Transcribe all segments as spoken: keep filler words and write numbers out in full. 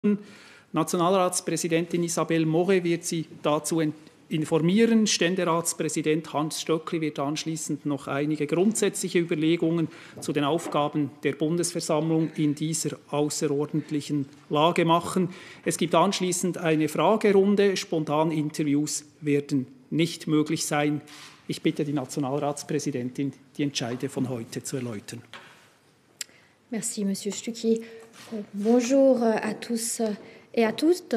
Nationalratspräsidentin Isabelle Moret wird Sie dazu informieren. Ständeratspräsident Hans Stöckli wird anschließend noch einige grundsätzliche Überlegungen zu den Aufgaben der Bundesversammlung in dieser außerordentlichen Lage machen. Es gibt anschließend eine Fragerunde. Spontaninterviews werden nicht möglich sein. Ich bitte die Nationalratspräsidentin, die Entscheide von heute zu erläutern. Merci, Monsieur Stucki. Bonjour à tous et à toutes.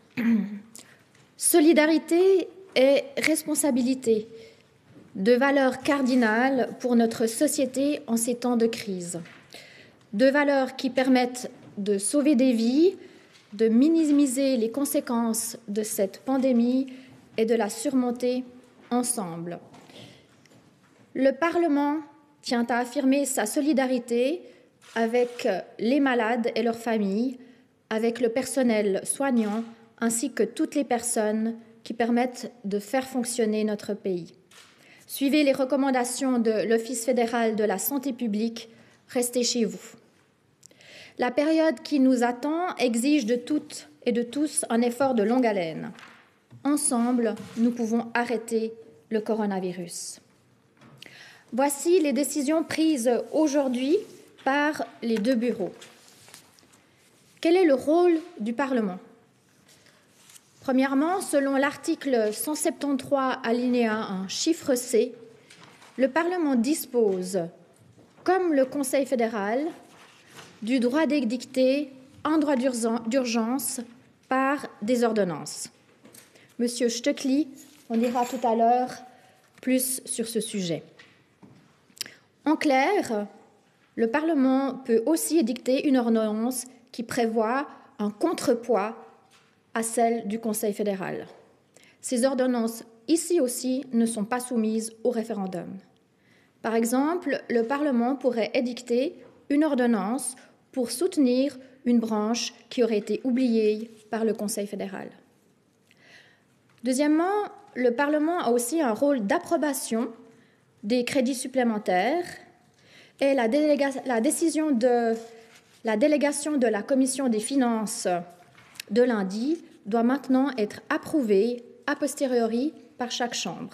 Solidarité et responsabilité, deux valeurs cardinales pour notre société en ces temps de crise. Deux valeurs qui permettent de sauver des vies, de minimiser les conséquences de cette pandémie et de la surmonter ensemble. Le Parlement tient à affirmer sa solidarité avec les malades et leurs familles, avec le personnel soignant, ainsi que toutes les personnes qui permettent de faire fonctionner notre pays. Suivez les recommandations de l'Office fédéral de la santé publique, restez chez vous. La période qui nous attend exige de toutes et de tous un effort de longue haleine. Ensemble, nous pouvons arrêter le coronavirus. Voici les décisions prises aujourd'hui par les deux bureaux. Quel est le rôle du Parlement ? Premièrement, selon l'article cent soixante-treize alinéa un, chiffre C, le Parlement dispose, comme le Conseil fédéral, du droit d'édicter un droit d'urgence par des ordonnances. Monsieur Stöckli, on dira tout à l'heure plus sur ce sujet. En clair, le Parlement peut aussi édicter une ordonnance qui prévoit un contrepoids à celle du Conseil fédéral. Ces ordonnances, ici aussi, ne sont pas soumises au référendum. Par exemple, le Parlement pourrait édicter une ordonnance pour soutenir une branche qui aurait été oubliée par le Conseil fédéral. Deuxièmement, le Parlement a aussi un rôle d'approbation des crédits supplémentaires et la, déléga- la décision de la délégation de la Commission des finances de lundi doit maintenant être approuvée a posteriori par chaque chambre.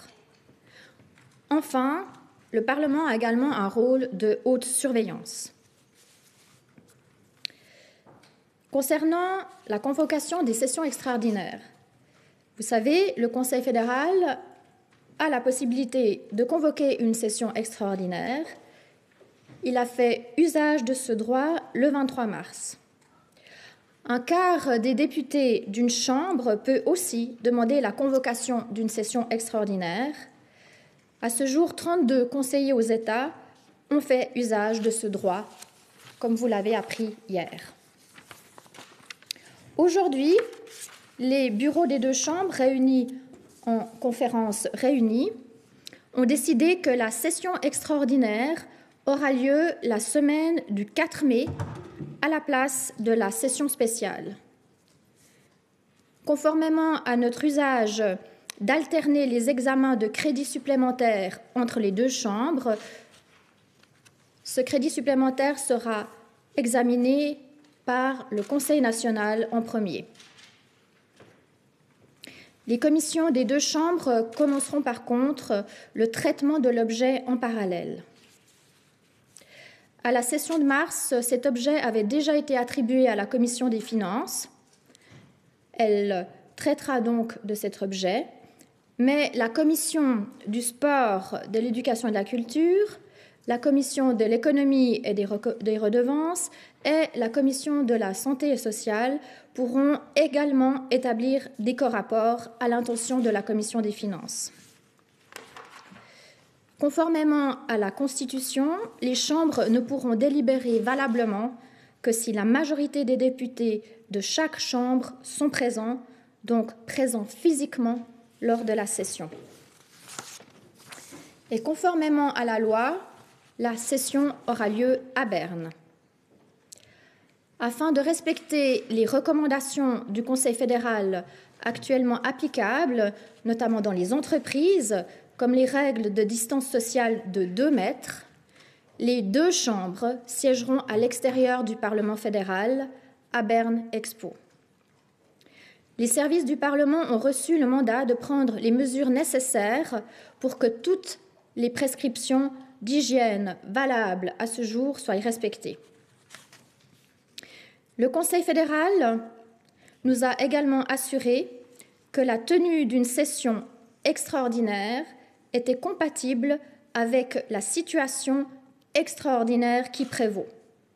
Enfin, le Parlement a également un rôle de haute surveillance. Concernant la convocation des sessions extraordinaires, vous savez, le Conseil fédéral a la possibilité de convoquer une session extraordinaire. Il a fait usage de ce droit le vingt-trois mars. Un quart des députés d'une chambre peut aussi demander la convocation d'une session extraordinaire. À ce jour, trente-deux conseillers aux États ont fait usage de ce droit, comme vous l'avez appris hier. Aujourd'hui, les bureaux des deux chambres réunis en conférence réunie ont décidé que la session extraordinaire aura lieu la semaine du quatre mai à la place de la session spéciale. Conformément à notre usage d'alterner les examens de crédits supplémentaires entre les deux chambres, ce crédit supplémentaire sera examiné par le Conseil national en premier. Les commissions des deux chambres commenceront par contre le traitement de l'objet en parallèle. À la session de mars, cet objet avait déjà été attribué à la Commission des finances. Elle traitera donc de cet objet, mais la Commission du sport, de l'éducation et de la culture, la Commission de l'économie et des redevances et la Commission de la santé et sociale pourront également établir des corapports à l'intention de la Commission des finances. Conformément à la Constitution, les chambres ne pourront délibérer valablement que si la majorité des députés de chaque chambre sont présents, donc présents physiquement lors de la session. Et conformément à la loi, la session aura lieu à Berne. Afin de respecter les recommandations du Conseil fédéral actuellement applicables, notamment dans les entreprises, comme les règles de distance sociale de deux mètres, les deux chambres siégeront à l'extérieur du Parlement fédéral, à Berne Expo. Les services du Parlement ont reçu le mandat de prendre les mesures nécessaires pour que toutes les prescriptions d'hygiène valables à ce jour soient respectées. Le Conseil fédéral nous a également assuré que la tenue d'une session extraordinaire était compatible avec la situation extraordinaire qui prévaut.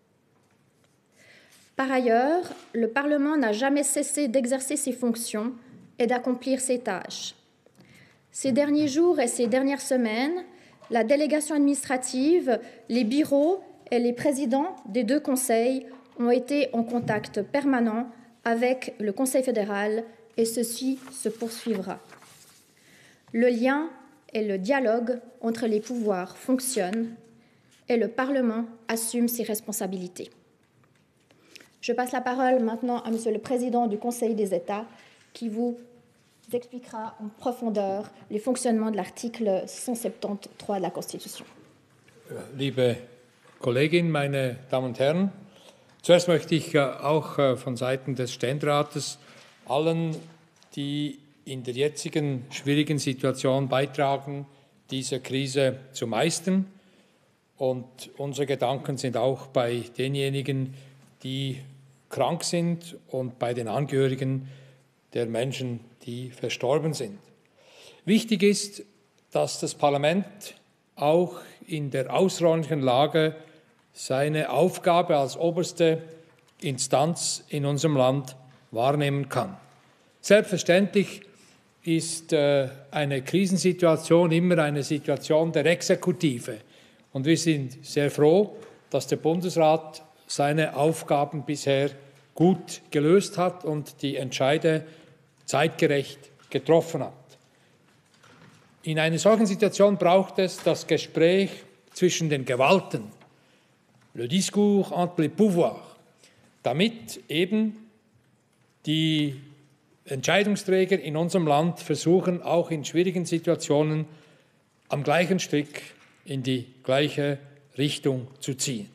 Par ailleurs, le Parlement n'a jamais cessé d'exercer ses fonctions et d'accomplir ses tâches. Ces derniers jours et ces dernières semaines, la délégation administrative, les bureaux et les présidents des deux conseils ont été en contact permanent avec le Conseil fédéral et ceci se poursuivra. Le lien et le dialogue entre les pouvoirs fonctionnent et le Parlement assume ses responsabilités. Je passe la parole maintenant à Monsieur le Président du Conseil des États qui vous expliquera en profondeur les fonctionnements de l'article cent soixante-treize de la Constitution. Liebe Kolleginnen, meine Damen und Herren, zuerst möchte ich auch von Seiten des Ständerates allen, die in der jetzigen schwierigen Situation beitragen, diese Krise zu meistern. Und unsere Gedanken sind auch bei denjenigen, die krank sind und bei den Angehörigen der Menschen, die verstorben sind. Wichtig ist, dass das Parlament auch in der außerordentlichen Lage seine Aufgabe als oberste Instanz in unserem Land wahrnehmen kann. Selbstverständlich ist äh, eine Krisensituation immer eine Situation der Exekutive. Und wir sind sehr froh, dass der Bundesrat seine Aufgaben bisher gut gelöst hat und die Entscheide zeitgerecht getroffen hat. In einer solchen Situation braucht es das Gespräch zwischen den Gewalten, le discours entre les pouvoirs, damit eben die Entscheidungsträger in unserem Land versuchen, auch in schwierigen Situationen am gleichen Strick in die gleiche Richtung zu ziehen.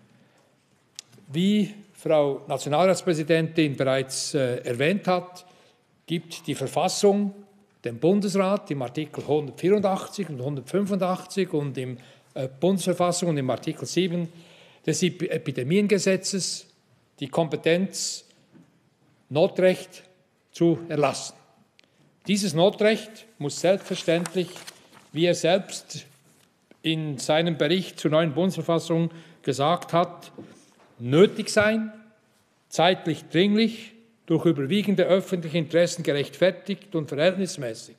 Wie Frau Nationalratspräsidentin bereits äh, erwähnt hat, gibt die Verfassung dem Bundesrat im Artikel hundertvierundachtzig und hundertfünfundachtzig und im äh, Bundesverfassung und im Artikel sieben des Epidemiengesetzes die Kompetenz, Notrecht zu erlassen. Dieses Notrecht muss selbstverständlich, wie er selbst in seinem Bericht zur neuen Bundesverfassung gesagt hat, nötig sein, zeitlich dringlich, durch überwiegende öffentliche Interessen gerechtfertigt und verhältnismäßig.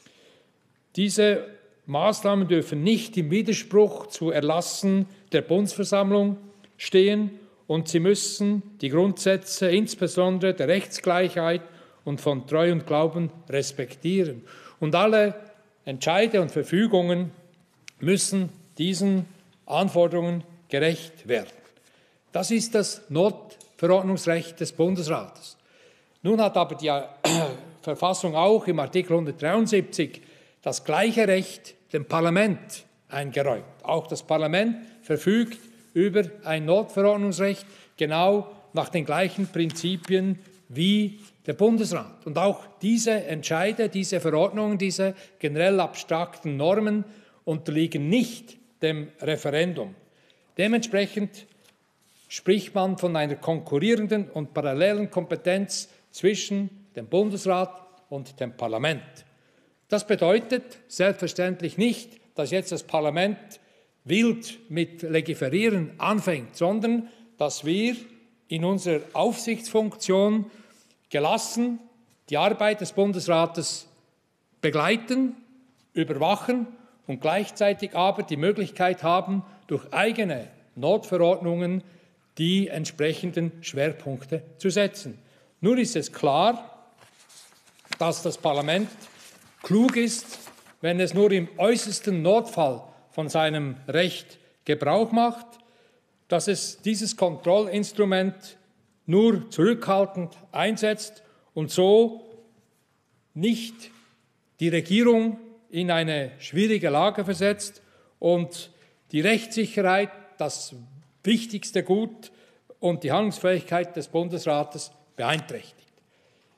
Diese Maßnahmen dürfen nicht im Widerspruch zu Erlassen der Bundesversammlung stehen und sie müssen die Grundsätze insbesondere der Rechtsgleichheit und von Treu und Glauben respektieren. Und alle Entscheide und Verfügungen müssen diesen Anforderungen gerecht werden. Das ist das Notverordnungsrecht des Bundesrates. Nun hat aber die Verfassung auch im Artikel hundertdreiundsiebzig das gleiche Recht dem Parlament eingeräumt. Auch das Parlament verfügt über ein Notverordnungsrecht, genau nach den gleichen Prinzipien wie der Bundesrat. Und auch diese Entscheide, diese Verordnungen, diese generell abstrakten Normen unterliegen nicht dem Referendum. Dementsprechend spricht man von einer konkurrierenden und parallelen Kompetenz zwischen dem Bundesrat und dem Parlament. Das bedeutet selbstverständlich nicht, dass jetzt das Parlament wild mit Legiferieren anfängt, sondern dass wir in unserer Aufsichtsfunktion gelassen die Arbeit des Bundesrates begleiten, überwachen und gleichzeitig aber die Möglichkeit haben, durch eigene Notverordnungen die entsprechenden Schwerpunkte zu setzen. Nun ist es klar, dass das Parlament klug ist, wenn es nur im äußersten Notfall von seinem Recht Gebrauch macht, dass es dieses Kontrollinstrument nur zurückhaltend einsetzt und so nicht die Regierung in eine schwierige Lage versetzt und die Rechtssicherheit, das wichtigste Gut und die Handlungsfähigkeit des Bundesrates beeinträchtigt.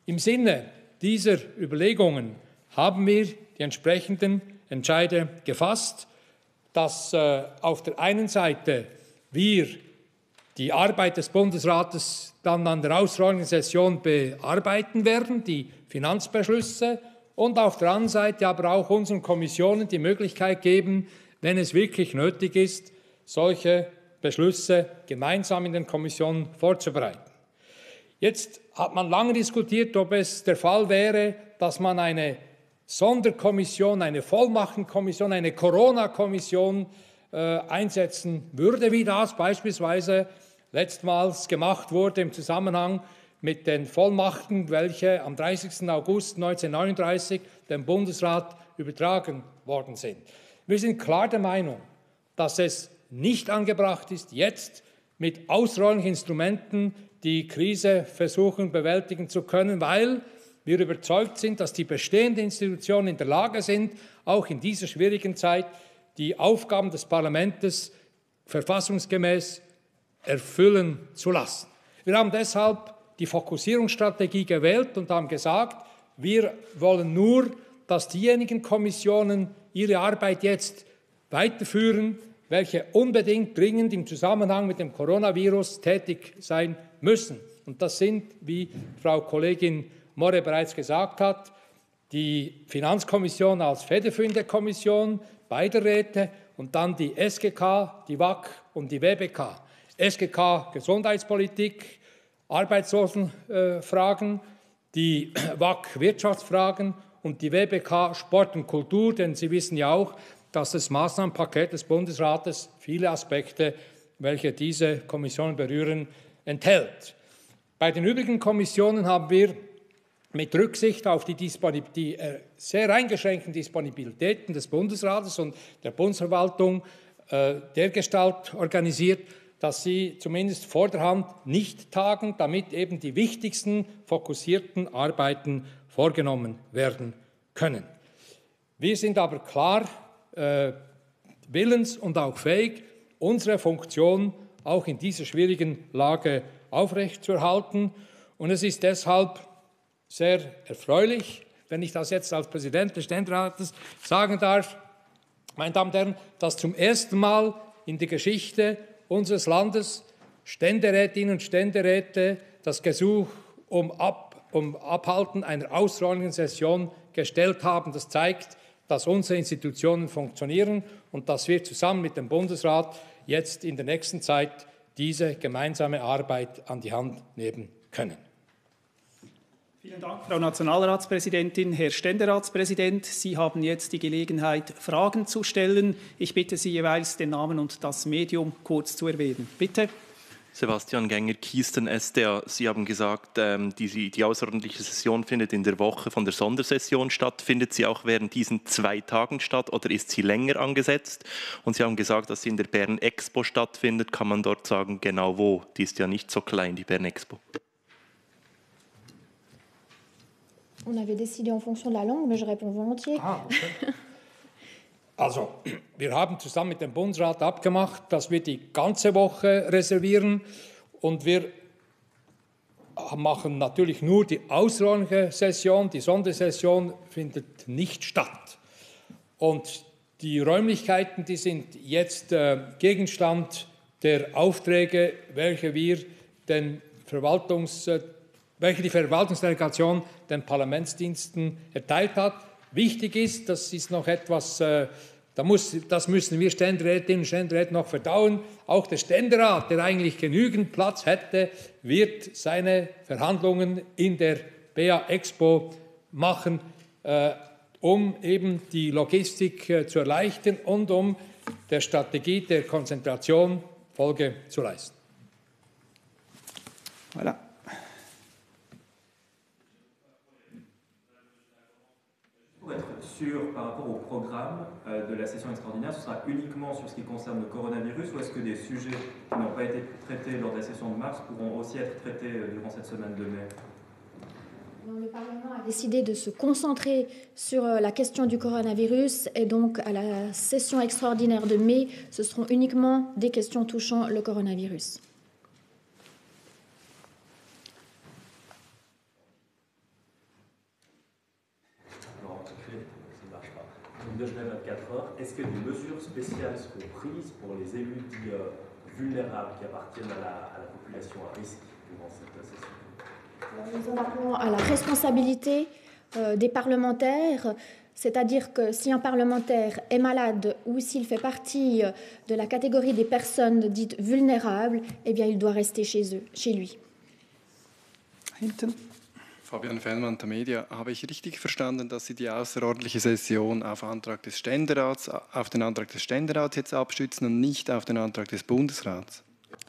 Im Sinne dieser Überlegungen haben wir die entsprechenden Entscheide gefasst, dass äh, auf der einen Seite wir die Arbeit des Bundesrates dann an der außerordentlichen Session bearbeiten werden, die Finanzbeschlüsse, und auf der anderen Seite aber auch unseren Kommissionen die Möglichkeit geben, wenn es wirklich nötig ist, solche Beschlüsse gemeinsam in den Kommissionen vorzubereiten. Jetzt hat man lange diskutiert, ob es der Fall wäre, dass man eine Sonderkommission, eine Vollmachtenkommission, eine Corona-Kommission äh, einsetzen würde, wie das beispielsweise letztmals gemacht wurde im Zusammenhang mit den Vollmachten, welche am dreißigsten August neunzehnhundertneununddreißig dem Bundesrat übertragen worden sind. Wir sind klar der Meinung, dass es nicht angebracht ist, jetzt mit außerordentlichen Instrumenten die Krise versuchen, bewältigen zu können, weil wir überzeugt sind, dass die bestehenden Institutionen in der Lage sind, auch in dieser schwierigen Zeit die Aufgaben des Parlaments verfassungsgemäß erfüllen zu lassen. Wir haben deshalb die Fokussierungsstrategie gewählt und haben gesagt, wir wollen nur, dass diejenigen Kommissionen ihre Arbeit jetzt weiterführen, welche unbedingt dringend im Zusammenhang mit dem Coronavirus tätig sein müssen. Und das sind, wie Frau Kollegin Morre bereits gesagt hat, die Finanzkommission als federführende Kommission, beide Räte, und dann die S G K, die W A K und die W B K. S G K Gesundheitspolitik, Arbeitslosenfragen, die W A K Wirtschaftsfragen und die W B K Sport und Kultur, denn Sie wissen ja auch, dass das Maßnahmenpaket des Bundesrates viele Aspekte, welche diese Kommission berühren, enthält. Bei den übrigen Kommissionen haben wir mit Rücksicht auf die, Disponib- die äh, sehr eingeschränkten Disponibilitäten des Bundesrates und der Bundesverwaltung äh, dergestalt organisiert, dass sie zumindest vor der Hand nicht tagen, damit eben die wichtigsten fokussierten Arbeiten vorgenommen werden können. Wir sind aber klar äh, willens und auch fähig, unsere Funktion auch in dieser schwierigen Lage aufrechtzuerhalten. Und es ist deshalb sehr erfreulich, wenn ich das jetzt als Präsident des Ständerates sagen darf, meine Damen und Herren, dass zum ersten Mal in der Geschichte unseres Landes Ständerätinnen und Ständeräte das Gesuch um, Ab, um Abhalten einer außerordentlichen Session gestellt haben. Das zeigt, dass unsere Institutionen funktionieren und dass wir zusammen mit dem Bundesrat jetzt in der nächsten Zeit diese gemeinsame Arbeit an die Hand nehmen können. Vielen Dank, Frau Nationalratspräsidentin. Herr Ständeratspräsident, Sie haben jetzt die Gelegenheit, Fragen zu stellen. Ich bitte Sie jeweils, den Namen und das Medium kurz zu erwähnen. Bitte. Sebastian Gänger, Kiesten, S D A. Sie haben gesagt, ähm, die, die außerordentliche Session findet in der Woche von der Sondersession statt. Findet sie auch während diesen zwei Tagen statt oder ist sie länger angesetzt? Und Sie haben gesagt, dass sie in der Bern Expo stattfindet. Kann man dort sagen, genau wo? Die ist ja nicht so klein, die Bern Expo. On avait décidé en fonction de la langue, mais je réponds volontiers. Ah, okay. Also, wir haben zusammen mit dem Bundesrat abgemacht, dass wir die ganze Woche reservieren und wir machen natürlich nur die außerordentliche Session. Die Sondersession findet nicht statt. Und die Räumlichkeiten, die sind jetzt äh, Gegenstand der Aufträge, welche wir den Verwaltungs äh, welche die Verwaltungsdelegation den Parlamentsdiensten erteilt hat. Wichtig ist, das ist noch etwas, äh, da muss, das müssen wir Ständerätinnen und Ständeräte noch verdauen. Auch der Ständerat, der eigentlich genügend Platz hätte, wird seine Verhandlungen in der B A Expo machen, äh, um eben die Logistik äh, zu erleichtern und um der Strategie der Konzentration Folge zu leisten. Voilà. Pour être sûr par rapport au programme euh, de la session extraordinaire, ce sera uniquement sur ce qui concerne le coronavirus ou est-ce que des sujets qui n'ont pas été traités lors de la session de mars pourront aussi être traités euh, durant cette semaine de mai? Le Parlement a décidé de se concentrer sur la question du coronavirus et donc à la session extraordinaire de mai, ce seront uniquement des questions touchant le coronavirus. couvre-feu de Genève vingt-quatre heures. Est-ce que des mesures spéciales seront prises pour les élus dits euh, vulnérables qui appartiennent à la, à la population à risque durant cette session? Nous en appelons à la responsabilité euh, des parlementaires, c'est-à-dire que si un parlementaire est malade ou s'il fait partie de la catégorie des personnes dites vulnérables, eh bien, il doit rester chez eux, chez lui. Hinten. Fabian Fellmann, der Media. Habe ich richtig verstanden, dass Sie die außerordentliche Session auf Antrag des Ständerats, auf den Antrag des Ständerats jetzt abstützen und nicht auf den Antrag des Bundesrats?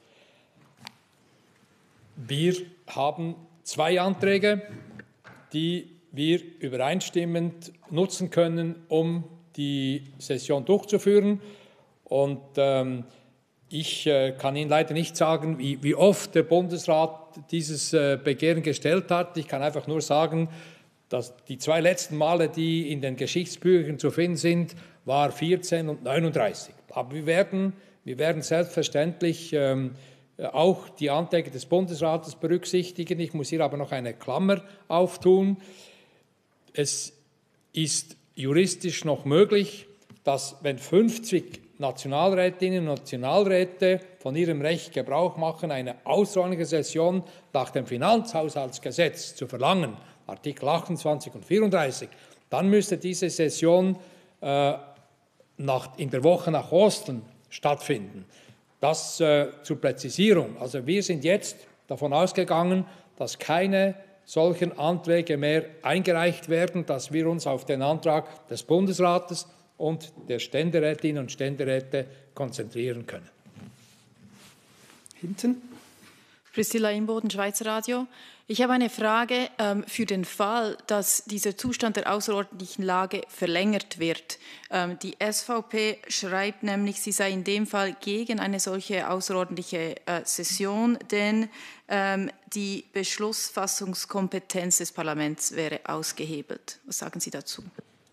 Wir haben zwei Anträge, die wir übereinstimmend nutzen können, um die Session durchzuführen. Und ähm, ich äh, kann Ihnen leider nicht sagen, wie, wie oft der Bundesrat dieses äh, Begehren gestellt hat. Ich kann einfach nur sagen, dass die zwei letzten Male, die in den Geschichtsbüchern zu finden sind, war vierzehn und neununddreißig. Aber wir werden, wir werden selbstverständlich ähm, auch die Anträge des Bundesrates berücksichtigen. Ich muss hier aber noch eine Klammer auftun. Es ist juristisch noch möglich, dass wenn fünfzig Nationalrätinnen und Nationalräte von ihrem Recht Gebrauch machen, eine außerordentliche Session nach dem Finanzhaushaltsgesetz zu verlangen, Artikel achtundzwanzig und vierunddreißig, dann müsste diese Session äh, nach, in der Woche nach Ostern stattfinden. Das äh, zur Präzisierung. Also wir sind jetzt davon ausgegangen, dass keine solchen Anträge mehr eingereicht werden, dass wir uns auf den Antrag des Bundesrates und der Ständerätinnen und Ständeräte konzentrieren können. Hinten. Priscilla Imboden, Schweizer Radio. Ich habe eine Frage ähm, für den Fall, dass dieser Zustand der außerordentlichen Lage verlängert wird. Ähm, die S V P schreibt nämlich, sie sei in dem Fall gegen eine solche außerordentliche äh, Session, denn ähm, die Beschlussfassungskompetenz des Parlaments wäre ausgehebelt. Was sagen Sie dazu?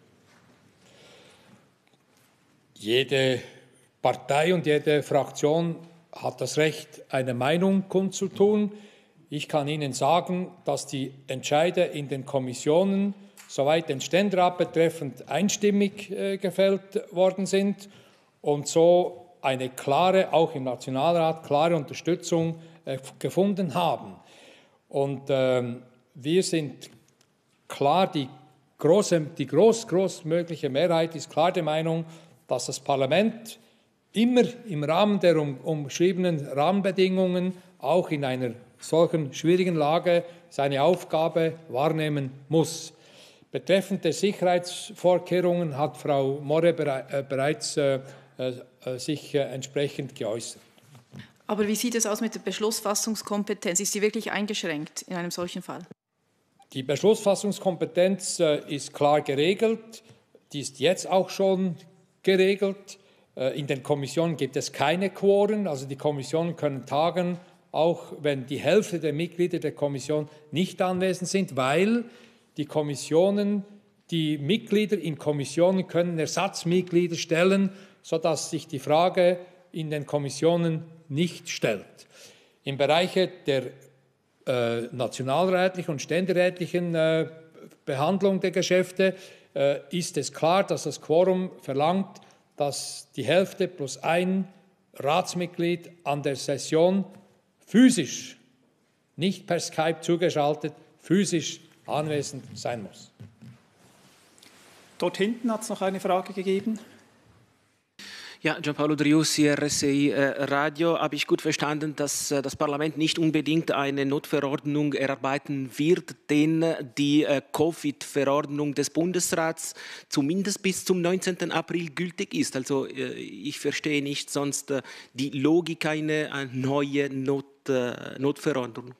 Jede Partei und jede Fraktion hat das Recht, eine Meinung kundzutun. Ich kann Ihnen sagen, dass die Entscheide in den Kommissionen, soweit den Ständerat betreffend, einstimmig äh, gefällt worden sind und so eine klare, auch im Nationalrat, klare Unterstützung äh, gefunden haben. Und ähm, wir sind klar, die große, die groß, großmögliche Mehrheit ist klar der Meinung, dass das Parlament immer im Rahmen der um, umschriebenen Rahmenbedingungen auch in einer solchen schwierigen Lage seine Aufgabe wahrnehmen muss. Betreffend der Sicherheitsvorkehrungen hat Frau Morre bere, äh, bereits äh, äh, sich äh, entsprechend geäußert. Aber wie sieht es aus mit der Beschlussfassungskompetenz? Ist sie wirklich eingeschränkt in einem solchen Fall? Die Beschlussfassungskompetenz äh, ist klar geregelt. Die ist jetzt auch schon geregelt. In den Kommissionen gibt es keine Quoren, also die Kommissionen können tagen, auch wenn die Hälfte der Mitglieder der Kommission nicht anwesend sind, weil die Kommissionen, die Mitglieder in Kommissionen können Ersatzmitglieder stellen, sodass sich die Frage in den Kommissionen nicht stellt. Im Bereich der äh, nationalrätlichen und ständerätlichen äh, Behandlung der Geschäfte äh, ist es klar, dass das Quorum verlangt, dass die Hälfte plus ein Ratsmitglied an der Session physisch, nicht per Skype zugeschaltet, physisch anwesend sein muss. Dort hinten hat es noch eine Frage gegeben. Ja, Gianpaolo Driussi, R S I äh, Radio. Habe ich gut verstanden, dass äh, das Parlament nicht unbedingt eine Notverordnung erarbeiten wird, denn die äh, Covid-Verordnung des Bundesrats zumindest bis zum neunzehnten April gültig ist. Also äh, ich verstehe nicht sonst äh, die Logik einer eine neue Not, äh, Notverordnung.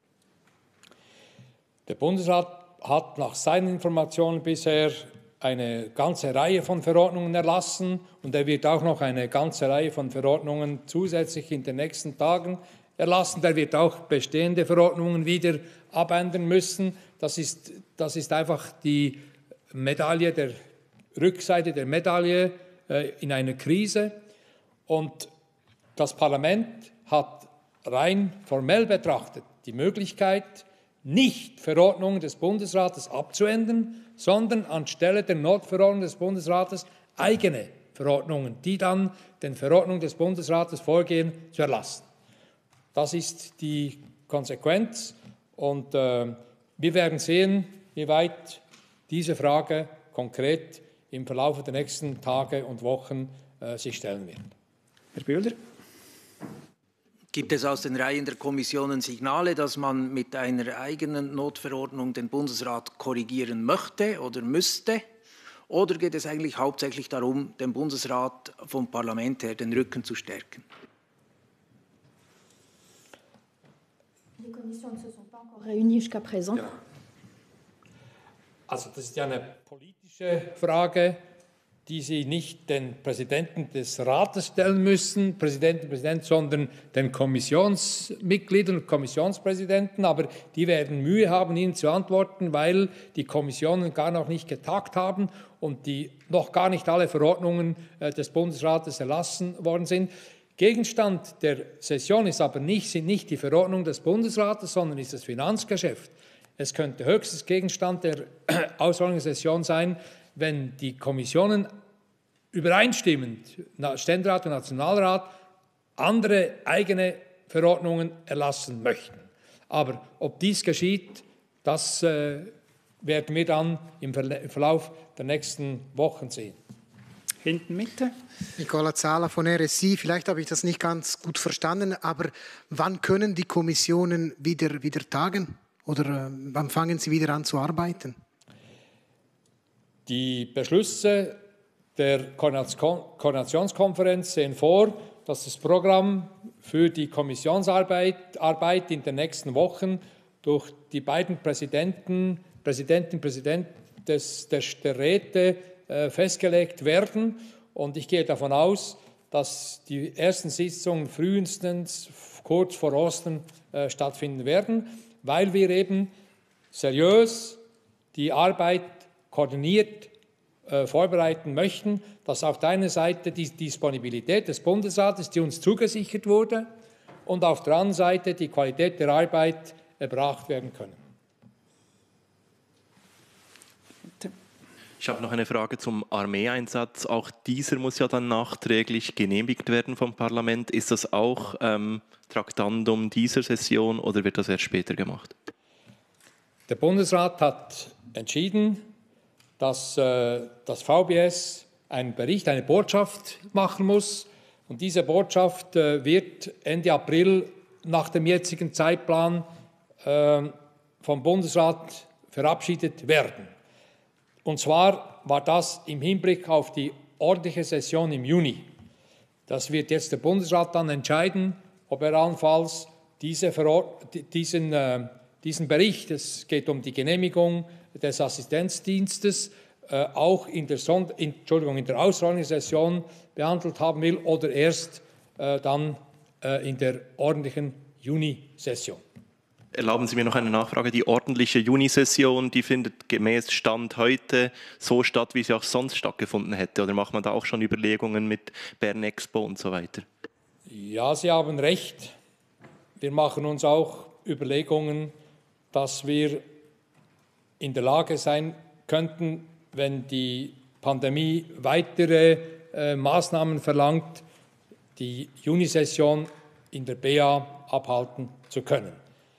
Der Bundesrat hat nach seinen Informationen bisher eine ganze Reihe von Verordnungen erlassen und er wird auch noch eine ganze Reihe von Verordnungen zusätzlich in den nächsten Tagen erlassen. Der wird auch bestehende Verordnungen wieder abändern müssen. Das ist, das ist einfach die Medaille, der Rückseite der Medaille äh, in einer Krise. Und das Parlament hat rein formell betrachtet die Möglichkeit, nicht Verordnungen des Bundesrates abzuändern, sondern anstelle der Notverordnung des Bundesrates eigene Verordnungen, die dann den Verordnungen des Bundesrates vorgehen, zu erlassen. Das ist die Konsequenz und äh, wir werden sehen, wie weit diese Frage konkret im Verlauf der nächsten Tage und Wochen äh, sich stellen wird. Herr Böhler. Gibt es aus den Reihen der Kommissionen Signale, dass man mit einer eigenen Notverordnung den Bundesrat korrigieren möchte oder müsste? Oder geht es eigentlich hauptsächlich darum, dem Bundesrat vom Parlament her den Rücken zu stärken? Die Kommission ne se sont pas encore réunies jusqu'à présent. Ja. Also das ist ja eine politische Frage, die Sie nicht den Präsidenten des Rates stellen müssen, Präsidenten, Präsident, sondern den Kommissionsmitgliedern und Kommissionspräsidenten. Aber die werden Mühe haben, Ihnen zu antworten, weil die Kommissionen gar noch nicht getagt haben und die noch gar nicht alle Verordnungen äh, des Bundesrates erlassen worden sind. Gegenstand der Session ist aber nicht, sind nicht die Verordnungen des Bundesrates, sondern ist das Finanzgeschäft. Es könnte höchstes Gegenstand der außerordentlichen Session sein, wenn die Kommissionen übereinstimmend, Ständerat und Nationalrat, andere eigene Verordnungen erlassen möchten. Aber ob dies geschieht, das äh, werden wir dann im Verlauf der nächsten Wochen sehen. Hinten Mitte. Nicola Zala von R S I. Vielleicht habe ich das nicht ganz gut verstanden, aber wann können die Kommissionen wieder, wieder tagen? Oder äh, wann fangen sie wieder an zu arbeiten? Die Beschlüsse der Koordinationskonferenz sehen vor, dass das Programm für die Kommissionsarbeit Arbeit in den nächsten Wochen durch die beiden Präsidenten, Präsidentin, Präsident des, der, der Räte äh, festgelegt werden. Und ich gehe davon aus, dass die ersten Sitzungen frühestens kurz vor Ostern äh, stattfinden werden, weil wir eben seriös die Arbeit koordiniert äh, vorbereiten möchten, dass auf der einen Seite die Disponibilität des Bundesrates, die uns zugesichert wurde, und auf der anderen Seite die Qualität der Arbeit erbracht werden können. Ich habe noch eine Frage zum Armeeeinsatz. Auch dieser muss ja dann nachträglich genehmigt werden vom Parlament. Ist das auch ähm, Traktandum dieser Session oder wird das erst später gemacht? Der Bundesrat hat entschieden, dass äh, das V B S einen Bericht, eine Botschaft machen muss. Und diese Botschaft äh, wird Ende April nach dem jetzigen Zeitplan äh, vom Bundesrat verabschiedet werden. Und zwar war das im Hinblick auf die ordentliche Session im Juni. Das wird jetzt der Bundesrat dann entscheiden, ob er allenfalls diese diesen, äh, diesen Bericht, es geht um die Genehmigung des Assistenzdienstes, äh, auch in der, Sond Entschuldigung, in der außerordentlichen Session behandelt haben will oder erst äh, dann äh, in der ordentlichen Juni-Session. Erlauben Sie mir noch eine Nachfrage. Die ordentliche Junisession, die findet gemäß Stand heute so statt, wie sie auch sonst stattgefunden hätte? Oder macht man da auch schon Überlegungen mit Bern Expo und so weiter? Ja, Sie haben recht. Wir machen uns auch Überlegungen, dass wir in der Lage sein könnten, wenn die Pandemie weitere äh, Maßnahmen verlangt, die Junisession in der B A abhalten zu können.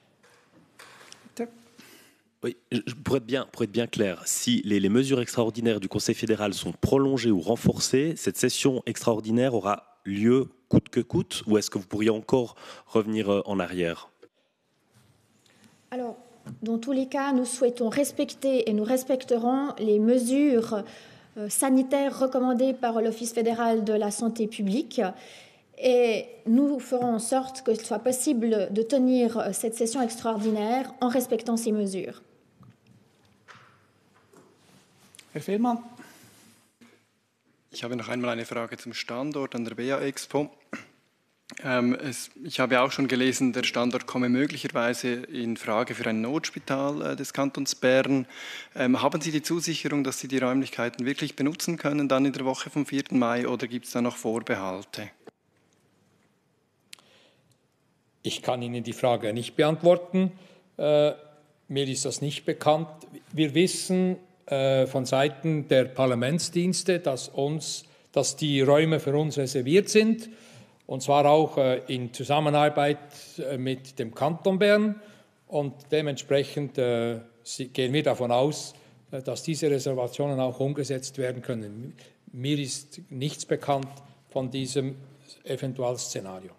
Oui, pour être bien, pour être bien clair, si les, les mesures extraordinaires du Conseil fédéral sont prolongées ou renforcées, cette session extraordinaire aura lieu coûte que coûte, ou est-ce que vous pourriez encore revenir en arrière? Alors, dans tous les cas, nous souhaitons respecter et nous respecterons les mesures euh, sanitaires recommandées par l'Office fédéral de la santé publique. Et nous ferons en sorte qu'il soit possible de tenir cette session extraordinaire en respectant ces mesures. Herr Fehlmann. Ich habe noch einmal eine Frage zum Standort an der B A Expo. Ähm, es, ich habe auch schon gelesen, der Standort komme möglicherweise in Frage für ein Notspital äh, des Kantons Bern. Ähm, haben Sie die Zusicherung, dass Sie die Räumlichkeiten wirklich benutzen können dann in der Woche vom vierten Mai oder gibt es da noch Vorbehalte? Ich kann Ihnen die Frage nicht beantworten. mir ist das nicht bekannt. Wir wissen äh, von Seiten der Parlamentsdienste, dass, uns, dass die Räume für uns reserviert sind, und zwar auch äh, in Zusammenarbeit äh, mit dem Kanton Bern. Und dementsprechend äh, gehen wir davon aus, äh, dass diese Reservationen auch umgesetzt werden können. Mir ist nichts bekannt von diesem Eventualszenario.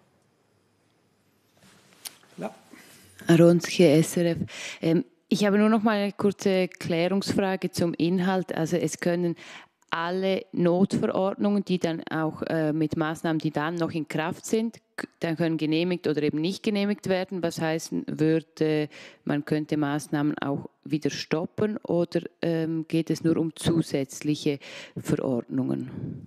Ja. Aronski, S R F. Ähm, ich habe nur noch mal eine kurze Klärungsfrage zum Inhalt. Also es können alle Notverordnungen, die dann auch äh, mit Maßnahmen, die dann noch in Kraft sind, dann können genehmigt oder eben nicht genehmigt werden. Was heißen würde, man könnte Maßnahmen auch wieder stoppen, oder ähm, geht es nur um zusätzliche Verordnungen?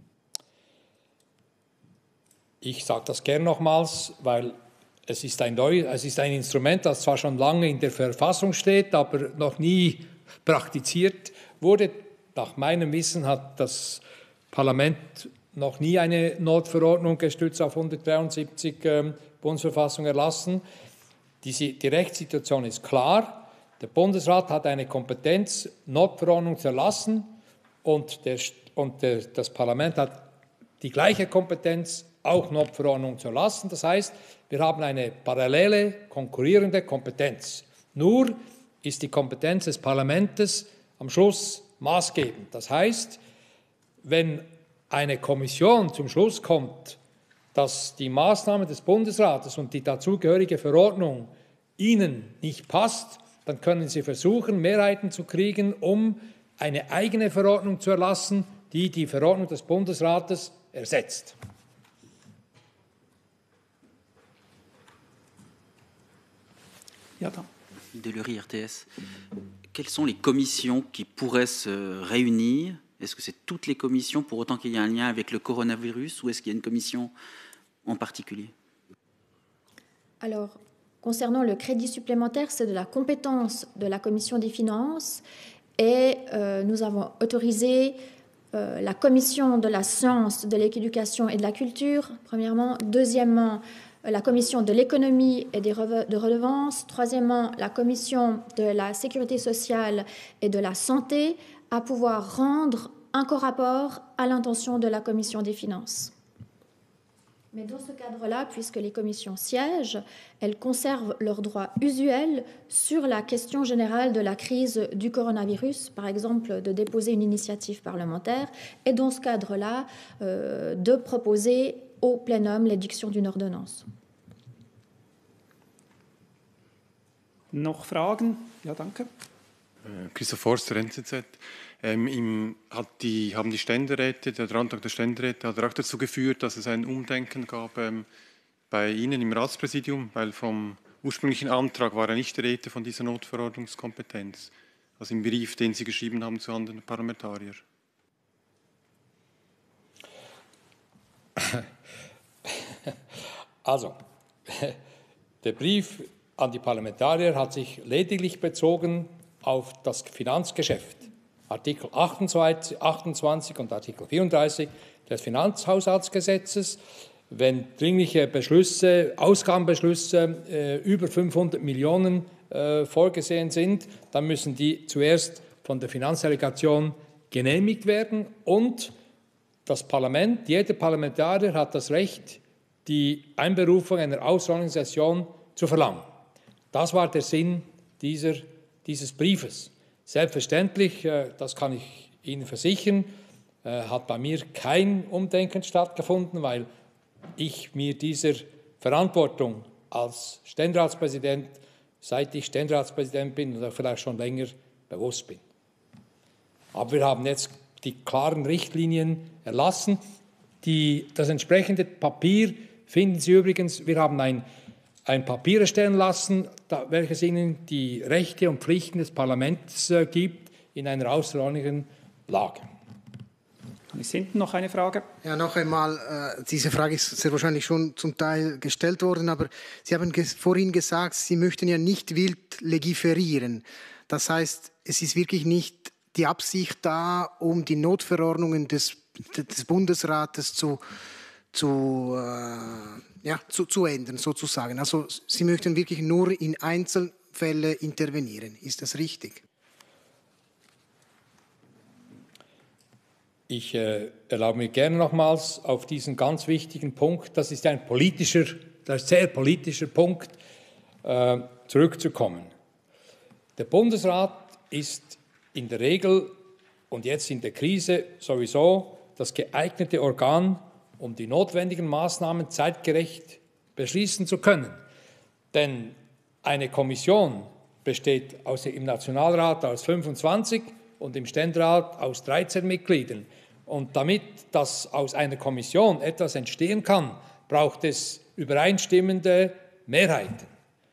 Ich sage das gern nochmals, weil es ist, ein Neu- es ist ein Instrument, das zwar schon lange in der Verfassung steht, aber noch nie praktiziert wurde. Nach meinem Wissen hat das Parlament noch nie eine Notverordnung gestützt auf hundertdreiundsiebzig ähm, Bundesverfassung erlassen. Die, die Rechtssituation ist klar. Der Bundesrat hat eine Kompetenz, Notverordnung zu erlassen, und, der, und der, das Parlament hat die gleiche Kompetenz, auch Notverordnung zu erlassen. Das heißt, wir haben eine parallele, konkurrierende Kompetenz. Nur ist die Kompetenz des Parlaments am Schluss maßgebend. Das heißt, wenn eine Kommission zum Schluss kommt, dass die Maßnahme des Bundesrates und die dazugehörige Verordnung Ihnen nicht passt, dann können Sie versuchen, Mehrheiten zu kriegen, um eine eigene Verordnung zu erlassen, die die Verordnung des Bundesrates ersetzt. Ja, da. Delury, R T S. Quelles sont les commissions qui pourraient se réunir? Est-ce que c'est toutes les commissions pour autant qu'il y ait un lien avec le coronavirus, ou est-ce qu'il y a une commission en particulier? Alors, concernant le crédit supplémentaire, c'est de la compétence de la Commission des finances, et euh, nous avons autorisé euh, la Commission de la science, de l'éducation et de la culture, premièrement. Deuxièmement, la Commission de l'économie et des de redevances. Troisièmement, la Commission de la sécurité sociale et de la santé, à pouvoir rendre un co-rapport à l'intention de la Commission des finances. Mais dans ce cadre-là, puisque les commissions siègent, elles conservent leurs droits usuels sur la question générale de la crise du coronavirus, par exemple de déposer une initiative parlementaire, et dans ce cadre-là, euh, de proposer au plénum l'édiction d'une ordonnance. Noch Fragen? Ja, danke. Christoph Forster, N Z Z. Ähm, im, hat die, haben die Ständeräte, der Antrag der Ständeräte hat auch dazu geführt, dass es ein Umdenken gab ähm, bei Ihnen im Ratspräsidium, weil vom ursprünglichen Antrag war ja nicht die Rede von dieser Notverordnungskompetenz, also im Brief, den Sie geschrieben haben zu anderen Parlamentariern. Also, der Brief an die Parlamentarier hat sich lediglich bezogen auf das Finanzgeschäft. Artikel achtundzwanzig und Artikel vierunddreißig des Finanzhaushaltsgesetzes. Wenn dringliche Beschlüsse, Ausgabenbeschlüsse äh, über fünfhundert Millionen äh, vorgesehen sind, dann müssen die zuerst von der Finanzdelegation genehmigt werden, und das Parlament, jeder Parlamentarier hat das Recht, die Einberufung einer außerordentlichen Session zu verlangen. Das war der Sinn dieser, dieses Briefes. Selbstverständlich, das kann ich Ihnen versichern, hat bei mir kein Umdenken stattgefunden, weil ich mir dieser Verantwortung als Ständeratspräsident, seit ich Ständeratspräsident bin, oder vielleicht schon länger, bewusst bin. Aber wir haben jetzt die klaren Richtlinien erlassen. Die, das entsprechende Papier finden Sie übrigens, wir haben ein, ein Papier erstellen lassen, da, welches Ihnen die Rechte und Pflichten des Parlaments äh, gibt in einer außerordentlichen Lage. Ist hinten noch eine Frage? Ja, noch einmal, äh, diese Frage ist sehr wahrscheinlich schon zum Teil gestellt worden, aber Sie haben ges vorhin gesagt, Sie möchten ja nicht wild legiferieren. Das heißt, es ist wirklich nicht die Absicht da, um die Notverordnungen des, des Bundesrates zu, zu, äh, ja, zu, zu ändern, sozusagen. Also Sie möchten wirklich nur in Einzel Notfälle intervenieren. Ist das richtig? Ich äh, erlaube mir gerne nochmals auf diesen ganz wichtigen Punkt, das ist ein politischer, das ist ein sehr politischer Punkt, äh, zurückzukommen. Der Bundesrat ist in der Regel und jetzt in der Krise sowieso das geeignete Organ, um die notwendigen Maßnahmen zeitgerecht beschließen zu können. Denn eine Kommission besteht aus, im Nationalrat aus fünfundzwanzig und im Ständerat aus dreizehn Mitgliedern. Und damit das aus einer Kommission etwas entstehen kann, braucht es übereinstimmende Mehrheiten.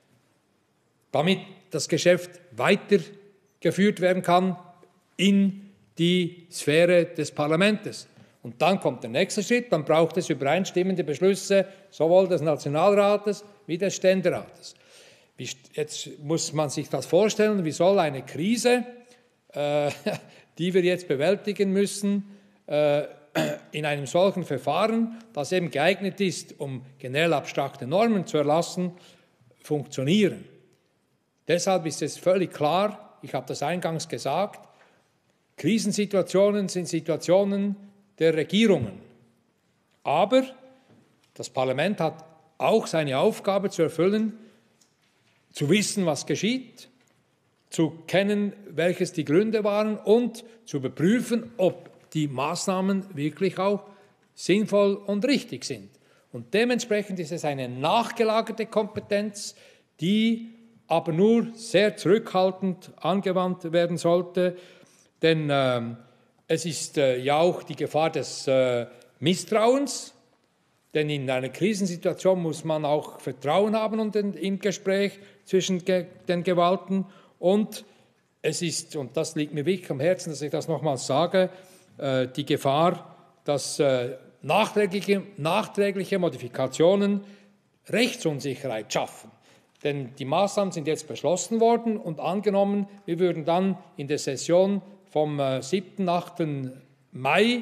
Damit das Geschäft weitergeführt werden kann in die Sphäre des Parlaments. Und dann kommt der nächste Schritt, dann braucht es übereinstimmende Beschlüsse sowohl des Nationalrates wie des Ständerates. Jetzt muss man sich das vorstellen, wie soll eine Krise, äh, die wir jetzt bewältigen müssen, äh, in einem solchen Verfahren, das eben geeignet ist, um generell abstrakte Normen zu erlassen, funktionieren. Deshalb ist es völlig klar, ich habe das eingangs gesagt, Krisensituationen sind Situationen der Regierungen. Aber das Parlament hat auch seine Aufgabe zu erfüllen, zu wissen, was geschieht, zu kennen, welches die Gründe waren und zu überprüfen, ob die Maßnahmen wirklich auch sinnvoll und richtig sind. Und dementsprechend ist es eine nachgelagerte Kompetenz, die aber nur sehr zurückhaltend angewandt werden sollte, denn äh, es ist äh, ja auch die Gefahr des äh, Misstrauens, denn in einer Krisensituation muss man auch Vertrauen haben und in, im Gespräch zwischen ge den Gewalten. Und es ist, und das liegt mir wirklich am Herzen, dass ich das nochmals sage, äh, die Gefahr, dass äh, nachträgliche, nachträgliche Modifikationen Rechtsunsicherheit schaffen. Denn die Maßnahmen sind jetzt beschlossen worden und angenommen, wir würden dann in der Session vom äh, siebten, achten Mai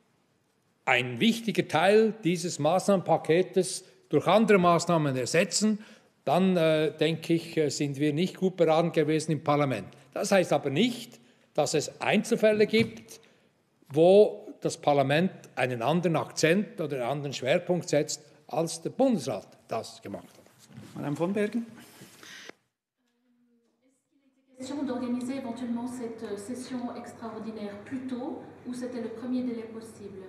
ein wichtiger Teil dieses Maßnahmenpaketes durch andere Maßnahmen ersetzen, dann äh, denke ich, sind wir nicht gut beraten gewesen im Parlament. Das heißt aber nicht, dass es Einzelfälle gibt, wo das Parlament einen anderen Akzent oder einen anderen Schwerpunkt setzt, als der Bundesrat das gemacht hat. Madame von Bergen. Question d'organiser éventuellement cette session extraordinaire plus tôt ou c'était le premier délai possible?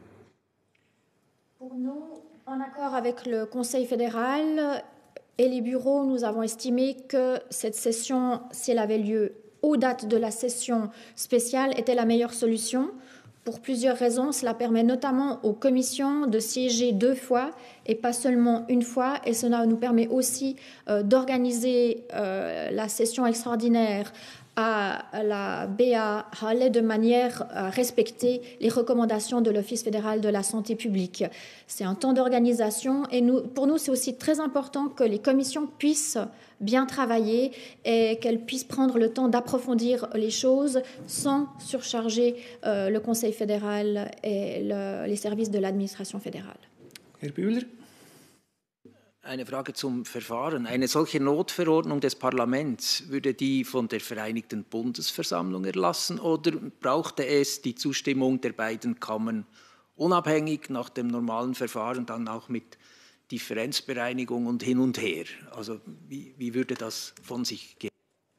Pour nous, en accord avec le Conseil fédéral et les bureaux, nous avons estimé que cette session, si elle avait lieu aux dates de la session spéciale, était la meilleure solution. Pour plusieurs raisons, cela permet notamment aux commissions de siéger deux fois et pas seulement une fois, et cela nous permet aussi euh, d'organiser euh, la session extraordinaire à la B A Halle de manière à respecter les recommandations de l'Office fédéral de la santé publique. C'est un temps d'organisation et nous, pour nous, c'est aussi très important que les commissions puissent bien travailler et qu'elles puissent prendre le temps d'approfondir les choses sans surcharger euh, le Conseil fédéral et le, les services de l'administration fédérale. Herr Bühler. Eine Frage zum Verfahren. Eine solche Notverordnung des Parlaments, würde die von der Vereinigten Bundesversammlung erlassen oder brauchte es die Zustimmung der beiden Kammern unabhängig nach dem normalen Verfahren, dann auch mit Differenzbereinigung und hin und her? Also wie, wie würde das von sich gehen?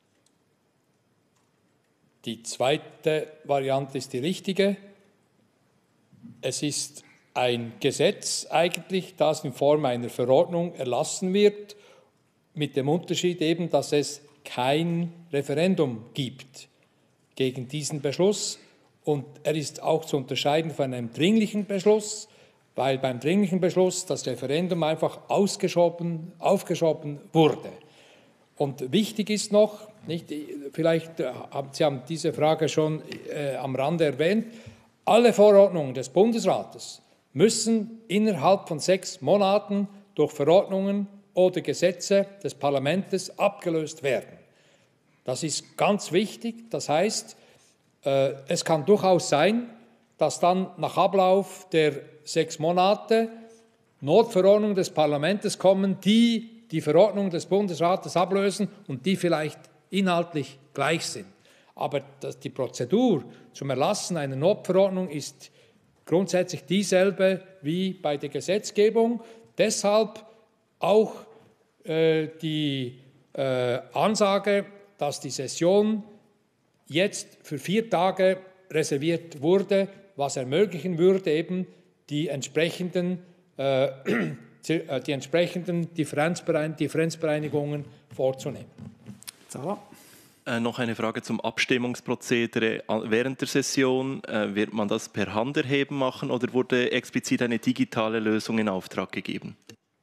Die zweite Variante ist die richtige. Es ist ein Gesetz eigentlich, das in Form einer Verordnung erlassen wird, mit dem Unterschied eben, dass es kein Referendum gibt gegen diesen Beschluss. Und er ist auch zu unterscheiden von einem dringlichen Beschluss, weil beim dringlichen Beschluss das Referendum einfach ausgeschoben, aufgeschoben wurde. Und wichtig ist noch, nicht, vielleicht haben Sie haben diese Frage schon äh, am Rande erwähnt, alle Verordnungen des Bundesrates müssen innerhalb von sechs Monaten durch Verordnungen oder Gesetze des Parlaments abgelöst werden. Das ist ganz wichtig. Das heißt, äh, es kann durchaus sein, dass dann nach Ablauf der sechs Monate Notverordnungen des Parlaments kommen, die die Verordnung des Bundesrates ablösen und die vielleicht inhaltlich gleich sind. Aber das, die Prozedur zum Erlassen einer Notverordnung ist grundsätzlich dieselbe wie bei der Gesetzgebung. Deshalb auch äh, die äh, Ansage, dass die Session jetzt für vier Tage reserviert wurde, was ermöglichen würde, eben die entsprechenden, äh, die entsprechenden Differenzberein- Differenzbereinigungen vorzunehmen. Zala. Äh, noch eine Frage zum Abstimmungsprozedere während der Session. Äh, wird man das per Handerheben machen oder wurde explizit eine digitale Lösung in Auftrag gegeben?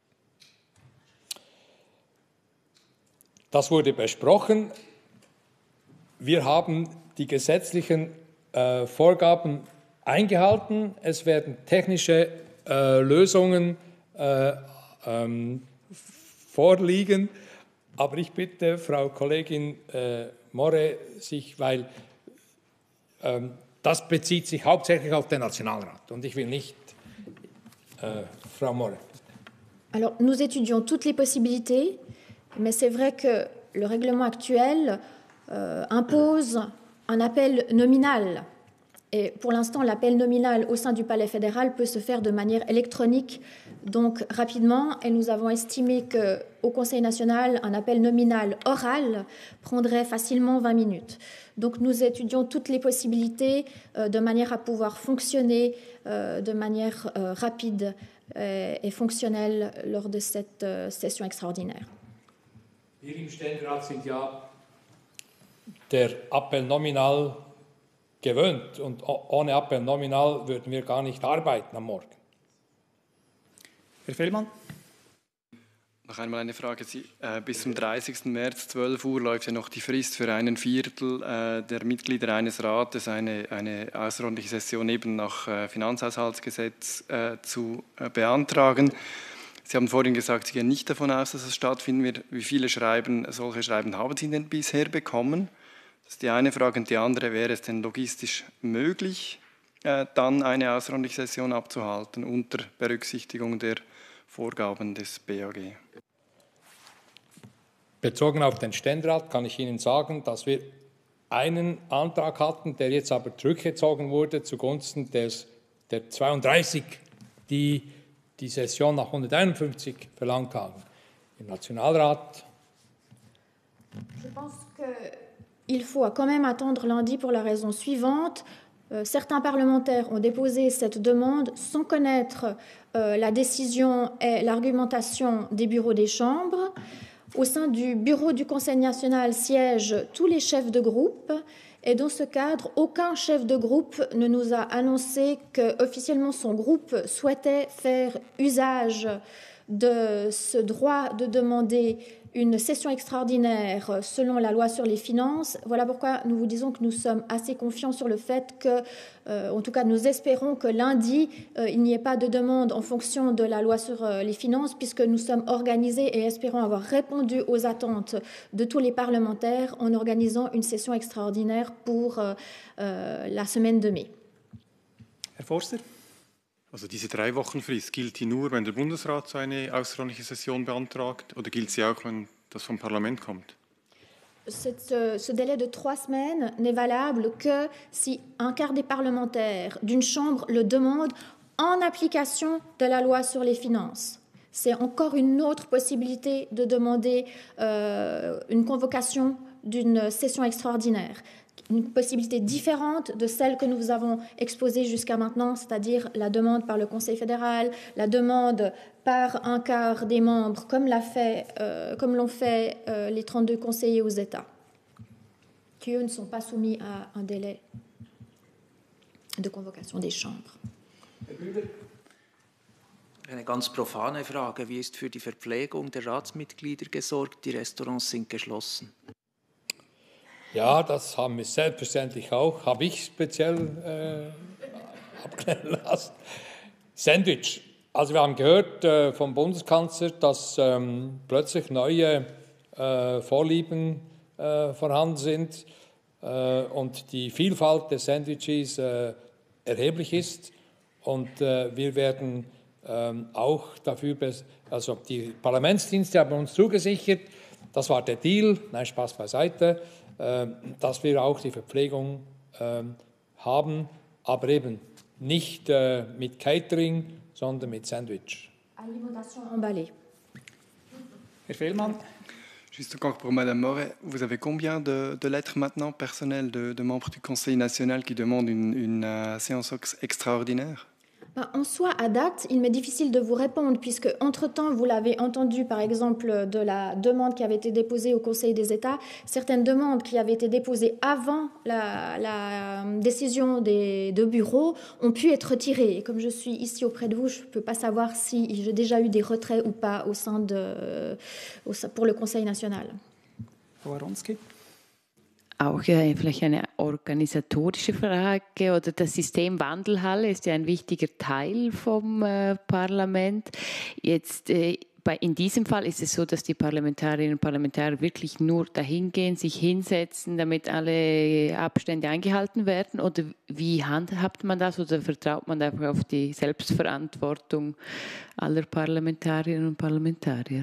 Das wurde besprochen. Wir haben die gesetzlichen äh, Vorgaben eingehalten. Es werden technische äh, Lösungen äh, ähm, vorliegen. Aber ich bitte Frau Kollegin äh, Morey, sich, weil ähm, das bezieht sich hauptsächlich auf den Nationalrat. Und ich will nicht, äh, Frau Morey. Alors, nous étudions toutes les possibilités, mais c'est vrai que le règlement actuel euh, impose un appel nominal. Et pour l'instant, l'appel nominal au sein du Palais fédéral peut se faire de manière électronique, donc rapidement. Et nous avons estimé qu'au Conseil national, un appel nominal oral prendrait facilement vingt minutes. Donc nous étudions toutes les possibilités euh, de manière à pouvoir fonctionner euh, de manière euh, rapide euh, et fonctionnelle lors de cette euh, session extraordinaire. Wir im Ständerat sind ja der Appell nominal gewöhnt und ohne Appell nominal würden wir gar nicht arbeiten am Morgen. Herr Fellmann. Noch einmal eine Frage. Sie, äh, bis zum dreißigsten März, zwölf Uhr, läuft ja noch die Frist für einen Viertel äh, der Mitglieder eines Rates, eine, eine außerordentliche Session eben nach äh, Finanzhaushaltsgesetz äh, zu äh, beantragen. Sie haben vorhin gesagt, Sie gehen nicht davon aus, dass es stattfinden wird. Wie viele Schreiben, solche Schreiben haben Sie denn bisher bekommen? Das ist die eine Frage. Und die andere, wäre es denn logistisch möglich, äh, dann eine außerordentliche Session abzuhalten unter Berücksichtigung der Vorgaben des B A G? Bezogen auf den Ständerat kann ich Ihnen sagen, dass wir einen Antrag hatten, der jetzt aber zurückgezogen wurde zugunsten des, der zweiunddreißig, die die Session nach hunderteinundfünfzig verlangt haben. Im Nationalrat. Je pense qu'il faut quand même attendre lundi pour la raison suivante. Euh, certains parlementaires ont déposé cette demande sans connaître euh, la décision et l'argumentation des bureaux des chambres. Au sein du bureau du Conseil national siègent tous les chefs de groupe. Et dans ce cadre, aucun chef de groupe ne nous a annoncé qu'officiellement son groupe souhaitait faire usage de ce droit de demander une session extraordinaire selon la loi sur les finances. Voilà pourquoi nous vous disons que nous sommes assez confiants sur le fait que, euh, en tout cas nous espérons que lundi, euh, il n'y ait pas de demande en fonction de la loi sur euh, les finances, puisque nous sommes organisés et espérons avoir répondu aux attentes de tous les parlementaires en organisant une session extraordinaire pour euh, euh, la semaine de mai. Herr Forster. Also diese drei Wochen Frist, gilt die nur, wenn der Bundesrat so eine außerordentliche Session beantragt, oder gilt sie auch, wenn das vom Parlament kommt? Cette, ce délai de trois semaines n'est valable que si un quart des parlementaires d'une chambre le demande en application de la loi sur les finances. C'est encore une autre possibilité de demander euh, une convocation d'une session extraordinaire. Une possibilité différente de celle que nous vous avons exposée jusqu'à maintenant, c'est-à-dire la demande par le Conseil fédéral, la demande par un quart des membres, comme l'a fait, euh, comme l'ont fait euh, les trente-deux conseillers aux États, qui eux ne sont pas soumis à un délai de convocation des chambres. Eine ganz profane Frage: Wie ist für die Verpflegung der Ratsmitglieder gesorgt? Die Restaurants sind geschlossen. Ja, das haben wir selbstverständlich auch, habe ich speziell äh, abklären lassen. Sandwich. Also wir haben gehört äh, vom Bundeskanzler, dass ähm, plötzlich neue äh, Vorlieben äh, vorhanden sind äh, und die Vielfalt der Sandwiches äh, erheblich ist. Und äh, wir werden ähm, auch dafür, also die Parlamentsdienste haben uns zugesichert, das war der Deal, nein, Spaß beiseite, äh, dass wir auch die Verpflegung äh, haben, aber eben nicht äh, mit Catering, sondern mit Sandwich. Alimentation emballée. Herr Fehlmann. Juste encore pour Madame Moret, vous avez combien de, de lettres maintenant personnelles de, de membres du Conseil national qui demandent une, une uh, séance extraordinaire? En soi, à date, il m'est difficile de vous répondre puisque, entre-temps, vous l'avez entendu, par exemple, de la demande qui avait été déposée au Conseil des États, certaines demandes qui avaient été déposées avant la, la décision des deux bureaux ont pu être retirées. Et comme je suis ici auprès de vous, je ne peux pas savoir si j'ai déjà eu des retraits ou pas au sein de, au, pour le Conseil national. Waronski. Auch äh, vielleicht eine organisatorische Frage oder das System Wandelhalle ist ja ein wichtiger Teil vom äh, Parlament. Jetzt äh, bei, in diesem Fall ist es so, dass die Parlamentarierinnen und Parlamentarier wirklich nur dahin gehen, sich hinsetzen, damit alle Abstände eingehalten werden? Oder wie handhabt man das oder vertraut man einfach auf die Selbstverantwortung aller Parlamentarierinnen und Parlamentarier?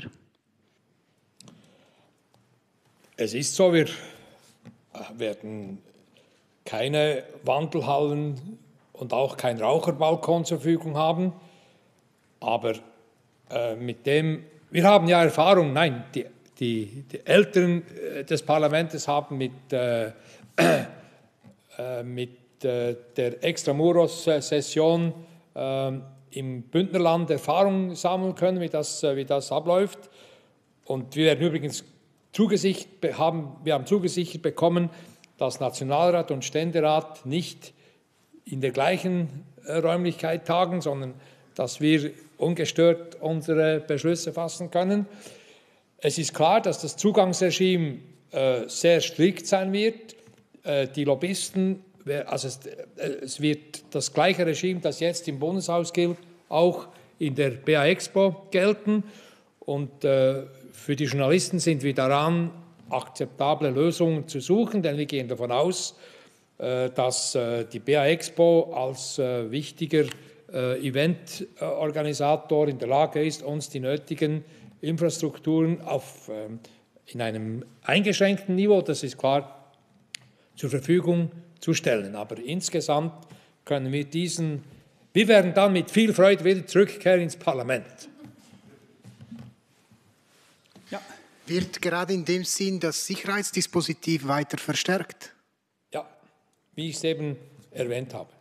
Es ist so, wir werden keine Wandelhallen und auch kein Raucherbalkon zur Verfügung haben. Aber äh, mit dem, wir haben ja Erfahrung, nein, die, die, die Älteren des Parlaments haben mit, äh, äh, mit äh, der Extramuros-Session äh, im Bündnerland Erfahrung sammeln können, wie das, äh, wie das abläuft. Und wir werden übrigens Zugesichert haben, wir haben zugesichert bekommen, dass Nationalrat und Ständerat nicht in der gleichen Räumlichkeit tagen, sondern dass wir ungestört unsere Beschlüsse fassen können. Es ist klar, dass das Zugangsregime äh, sehr strikt sein wird. Äh, die Lobbyisten, also es, es wird das gleiche Regime, das jetzt im Bundeshaus gilt, auch in der B A Expo gelten. Und äh, für die Journalisten sind wir daran, akzeptable Lösungen zu suchen, denn wir gehen davon aus, äh, dass äh, die B A Expo als äh, wichtiger äh, Eventorganisator in der Lage ist, uns die nötigen Infrastrukturen auf, äh, in einem eingeschränkten Niveau, das ist klar, zur Verfügung zu stellen. Aber insgesamt können wir diesen, wir werden dann mit viel Freude wieder zurückkehren ins Parlament. Wird gerade in dem Sinn das Sicherheitsdispositiv weiter verstärkt? Ja, wie ich es eben erwähnt habe.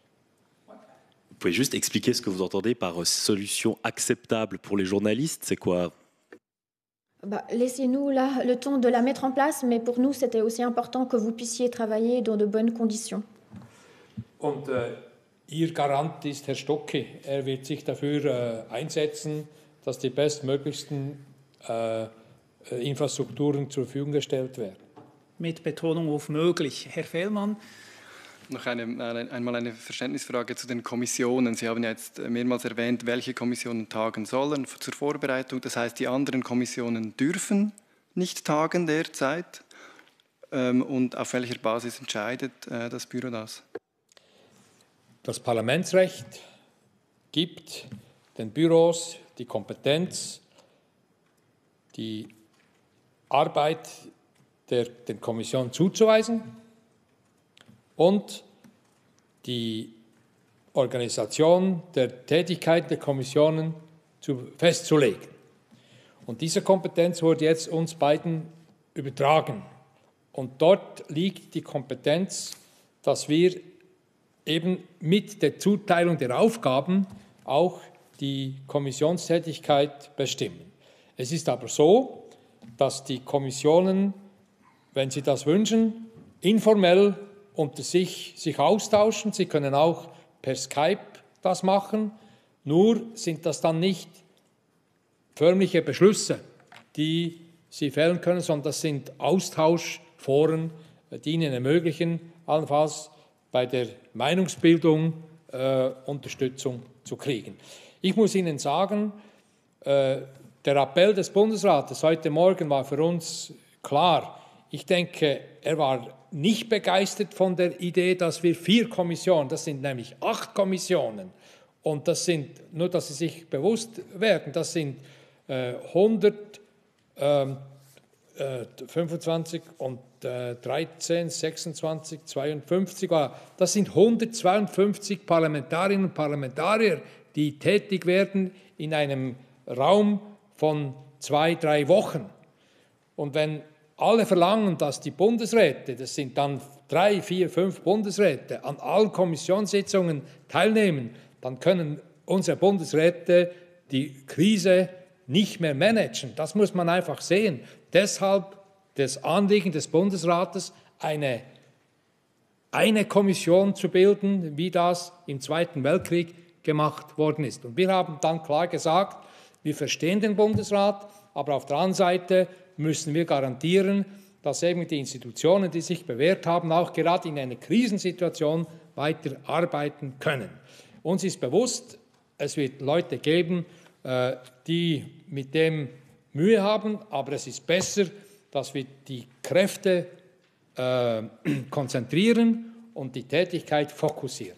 Vous pouvez juste expliquer ce que vous entendez par solution acceptable pour les journalistes, c'est quoi? Bah, laissez-nous là le temps de la mettre en place, mais pour nous, c'était aussi important que vous puissiez travailler dans de bonnes conditions. Und äh, Ihr Garant ist Herr Stocki. Er wird sich dafür äh, einsetzen, dass die bestmöglichsten äh, Infrastrukturen zur Verfügung gestellt werden. Mit Betonung auf möglich. Herr Fehlmann. Noch eine, eine, einmal eine Verständnisfrage zu den Kommissionen. Sie haben ja jetzt mehrmals erwähnt, welche Kommissionen tagen sollen zur Vorbereitung. Das heißt, die anderen Kommissionen dürfen nicht tagen derzeit. Ähm, und auf welcher Basis entscheidet äh, das Büro das? Das Parlamentsrecht gibt den Büros die Kompetenz, die Arbeit der, der Kommission zuzuweisen und die Organisation der Tätigkeit der Kommissionen zu, festzulegen. Und diese Kompetenz wurde jetzt uns beiden übertragen. Und dort liegt die Kompetenz, dass wir eben mit der Zuteilung der Aufgaben auch die Kommissionstätigkeit bestimmen. Es ist aber so, dass die Kommissionen, wenn sie das wünschen, informell unter sich, sich austauschen. Sie können auch per Skype das machen. Nur sind das dann nicht förmliche Beschlüsse, die sie fällen können, sondern das sind Austauschforen, die ihnen ermöglichen, allenfalls bei der Meinungsbildung äh, Unterstützung zu kriegen. Ich muss Ihnen sagen, äh, der Appell des Bundesrates heute Morgen war für uns klar. Ich denke, er war nicht begeistert von der Idee, dass wir vier Kommissionen, das sind nämlich acht Kommissionen, Und das sind, nur dass Sie sich bewusst werden, das sind äh, hundertfünfundzwanzig und äh, dreizehn, sechsundzwanzig, zweiundfünfzig, das sind hundertzweiundfünfzig Parlamentarierinnen und Parlamentarier, die tätig werden in einem Raum von zwei, drei Wochen. Und wenn alle verlangen, dass die Bundesräte, das sind dann drei, vier, fünf Bundesräte, an allen Kommissionssitzungen teilnehmen, dann können unsere Bundesräte die Krise nicht mehr managen. Das muss man einfach sehen. Deshalb das Anliegen des Bundesrates, eine, eine Kommission zu bilden, wie das im Zweiten Weltkrieg gemacht worden ist. Und wir haben dann klar gesagt, wir verstehen den Bundesrat, aber auf der anderen Seite müssen wir garantieren, dass eben die Institutionen, die sich bewährt haben, auch gerade in einer Krisensituation weiter arbeiten können. Uns ist bewusst, es wird Leute geben, die mit dem Mühe haben, aber es ist besser, dass wir die Kräfte äh, konzentrieren und die Tätigkeit fokussieren.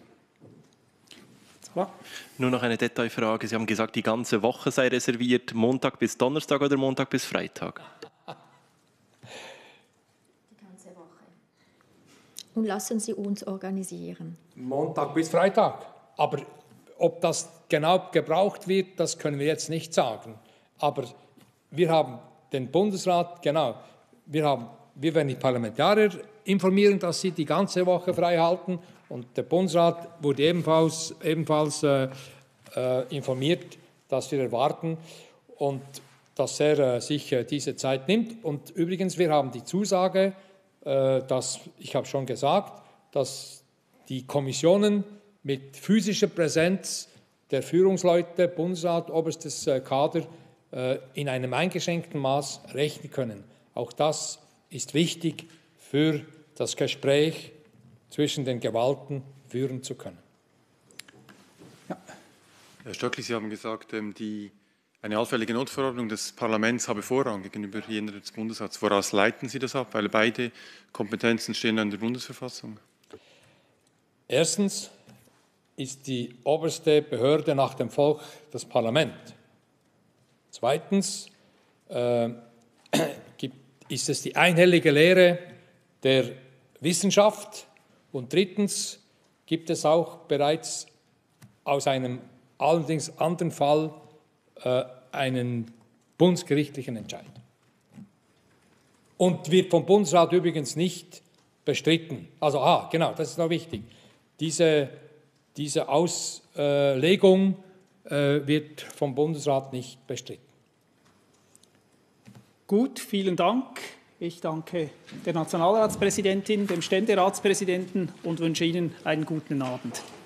Nur noch eine Detailfrage. Sie haben gesagt, die ganze Woche sei reserviert, Montag bis Donnerstag oder Montag bis Freitag? Die ganze Woche. Und lassen Sie uns organisieren. Montag bis Freitag. Aber ob das genau gebraucht wird, das können wir jetzt nicht sagen. Aber wir haben den Bundesrat, genau, wir, haben, wir werden die Parlamentarier informieren, dass sie die ganze Woche frei halten. Und der Bundesrat wurde ebenfalls, ebenfalls äh, äh, informiert, dass wir erwarten und dass er äh, sich äh, diese Zeit nimmt. Und übrigens, wir haben die Zusage, äh, dass, ich habe schon gesagt, dass die Kommissionen mit physischer Präsenz der Führungsleute, Bundesrat, oberstes äh, Kader, äh, in einem eingeschränkten Maß rechnen können. Auch das ist wichtig für das Gespräch zwischen den Gewalten führen zu können. Ja. Herr Stöckli, Sie haben gesagt, die, eine allfällige Notverordnung des Parlaments habe Vorrang gegenüber jener des Bundesrats. Woraus leiten Sie das ab? Weil beide Kompetenzen stehen in der Bundesverfassung. Erstens ist die oberste Behörde nach dem Volk das Parlament. Zweitens äh, gibt, ist es die einhellige Lehre der Wissenschaft. Und drittens gibt es auch bereits aus einem allerdings anderen Fall äh, einen bundesgerichtlichen Entscheid. Und wird vom Bundesrat übrigens nicht bestritten. Also, ah, genau, das ist noch wichtig. Diese, diese Auslegung äh, wird vom Bundesrat nicht bestritten. Gut, vielen Dank. Ich danke der Nationalratspräsidentin, dem Ständeratspräsidenten und wünsche Ihnen einen guten Abend.